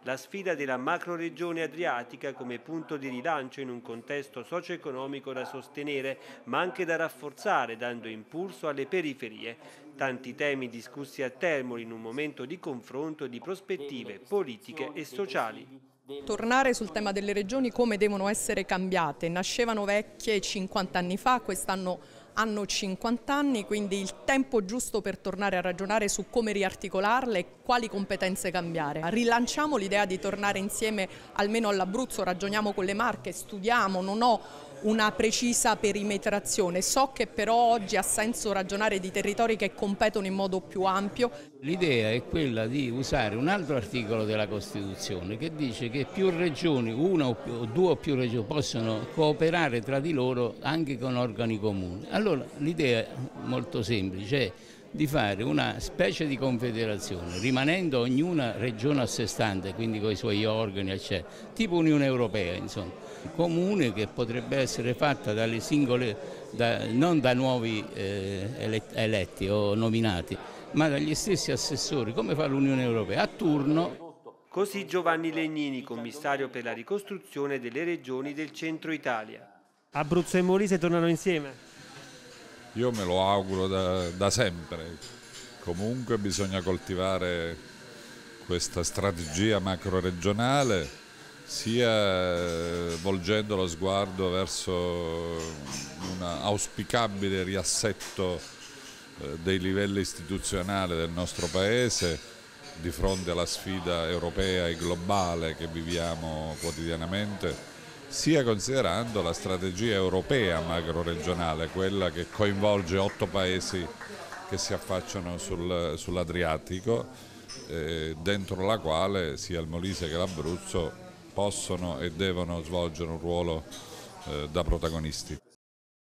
la sfida della macroregione adriatica come punto di rilancio in un contesto socio-economico da sostenere, ma anche da rafforzare, dando impulso alle periferie. Tanti temi discussi a Termoli in un momento di confronto di prospettive politiche e sociali. Tornare sul tema delle regioni, come devono essere cambiate. Nascevano vecchie 50 anni fa, quest'anno hanno 50 anni, quindi il tempo giusto per tornare a ragionare su come riarticolarle e quali competenze cambiare. Rilanciamo l'idea di tornare insieme almeno all'Abruzzo, ragioniamo con le Marche, studiamo, non ho una precisa perimetrazione, so che però oggi ha senso ragionare di territori che competono in modo più ampio. L'idea è quella di usare un altro articolo della Costituzione che dice che più regioni, una o due o più regioni, possono cooperare tra di loro anche con organi comuni. Allora l'idea è molto semplice, è di fare una specie di confederazione, rimanendo ognuna regione a sé stante, quindi con i suoi organi, eccetera, tipo Unione Europea, insomma, comune che potrebbe essere fatta dalle singole, non da nuovi eletti o nominati, ma dagli stessi assessori, come fa l'Unione Europea, a turno. Così Giovanni Legnini, commissario per la ricostruzione delle regioni del centro Italia. Abruzzo e Molise tornano insieme? Io me lo auguro da sempre. Comunque bisogna coltivare questa strategia macroregionale, sia volgendo lo sguardo verso un auspicabile riassetto dei livelli istituzionali del nostro Paese di fronte alla sfida europea e globale che viviamo quotidianamente, sia considerando la strategia europea macroregionale, quella che coinvolge 8 paesi che si affacciano sull'Adriatico, dentro la quale sia il Molise che l'Abruzzo possono e devono svolgere un ruolo da protagonisti.